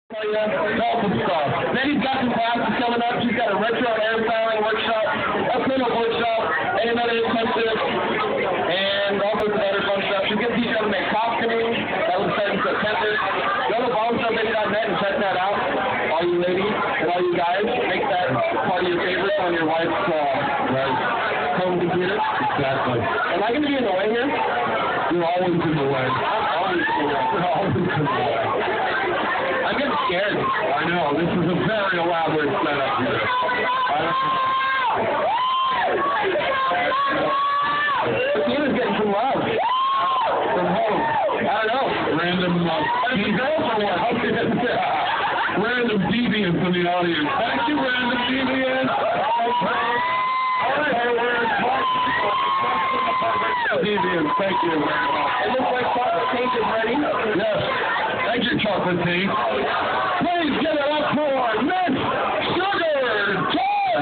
Awesome stuff. Then he's got some classes coming up. He's got a retro air filing workshop, a cleanup workshop, and another intensive, and all sorts of other fun stuff. She's going to teach you how to make costumes. That will start in September. Go to volunteerbaby.net and check that out. All you ladies and all you guys, make that part of your favorites on your wife's home computer. Exactly. Am I going to be in the way here? You're always in the way. I'm always in the way. You're always in the way. I'm getting scared. I know. This is a very elaborate setup here. Tina's getting some love from home. I don't know. Random random deviants in the audience. Thank you, random deviants. Deviants, thank you very much. It looks like chocolate cake is ready. Yes. Thank you, chocolate cake. Please give it up for Miss Sugar Tart!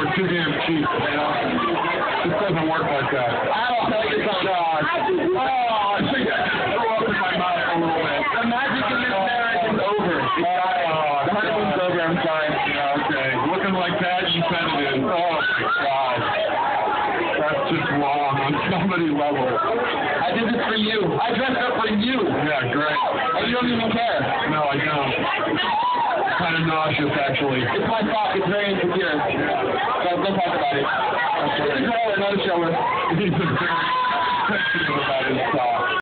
too damn cheap, you know? It doesn't work like that. I don't tell you something. I think I threw up in my mouth a little bit. The magic in this marriage is over. The honeymoon's over, I'm sorry. Yeah, okay. Looking like that, you said it is. Oh, my God. That's just wrong on so many levels. I did this for you. I dressed up for you. Yeah, great. And you don't even care. No, I don't. Kind of nauseous, actually. It's my fault. It's very insecure. So don't talk about it. This is another show. He's a very sensitive about his talk.